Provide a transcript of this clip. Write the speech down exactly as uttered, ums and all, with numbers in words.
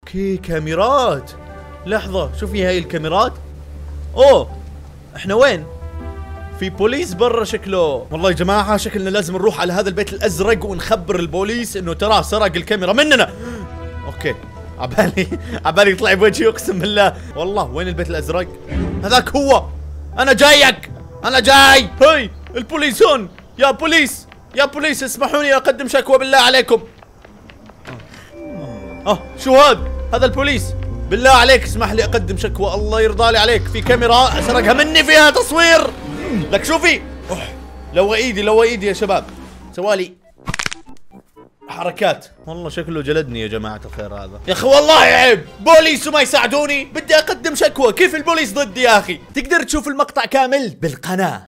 اوكي كاميرات. لحظة شوفي هاي الكاميرات. اوه احنا وين؟ في بوليس برا شكله. والله يا جماعة شكلنا لازم نروح على هذا البيت الازرق ونخبر البوليس انه ترى سرق الكاميرا مننا. اوكي عبالي عبالي يطلع بوجهي اقسم بالله. والله وين البيت الازرق؟ هذاك هو. انا جايك انا جاي. هاي البوليس هون. يا بوليس يا بوليس اسمحوني اقدم شكوى بالله عليكم. اه شو هذا؟ هذا البوليس. بالله عليك اسمح لي اقدم شكوى. الله يرضى لي عليك. في كاميرا سرقها مني فيها تصوير. لك شوفي. أوح. لو ايدي لو ايدي يا شباب. سوالي حركات. والله شكله جلدني يا جماعة الخير هذا. يا اخي والله عيب بوليس وما يساعدوني. بدي اقدم شكوى. كيف البوليس ضدي يا اخي؟ تقدر تشوف المقطع كامل بالقناة.